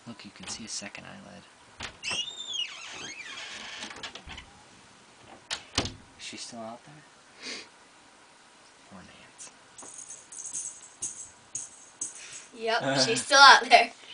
Look, you can see a second eyelid. Is she still out there? Poor Nance. Yep, she's still out there.